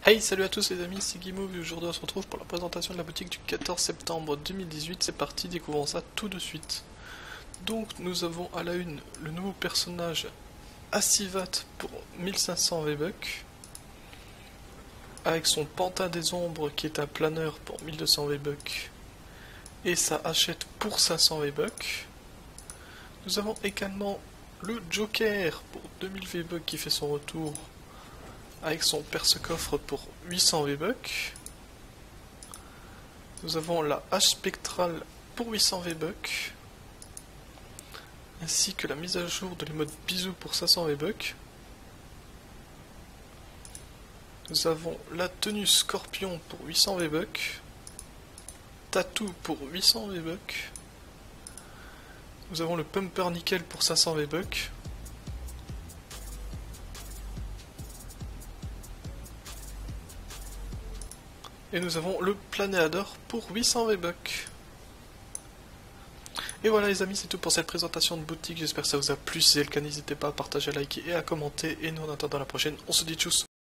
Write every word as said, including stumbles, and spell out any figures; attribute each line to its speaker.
Speaker 1: Hey, salut à tous les amis, c'est Guimauve et aujourd'hui on se retrouve pour la présentation de la boutique du quatorze septembre deux mille dix-huit. C'est parti, découvrons ça tout de suite. Donc nous avons à la une le nouveau personnage Asivat pour mille cinq cents V-Bucks, avec son Pantin des Ombres qui est un planeur pour mille deux cents V-Bucks et sa hachette pour cinq cents V-Bucks. Nous avons également le Joker pour deux mille V-Bucks qui fait son retour avec son perce-coffre pour huit cents V-Bucks. Nous avons la hache spectrale pour huit cents V-Bucks, ainsi que la mise à jour de l'émode bisou pour cinq cents V-Bucks. Nous avons la tenue Scorpion pour huit cents V-Bucks, Tattoo pour huit cents V-Bucks. Nous avons le Pumper Nickel pour cinq cents V-Bucks. Et nous avons le Planéador pour huit cents V-Bucks. Et voilà les amis, c'est tout pour cette présentation de boutique. J'espère que ça vous a plu. Si c'est le cas, n'hésitez pas à partager, à liker et à commenter. Et nous en attendant la prochaine, on se dit tchuss.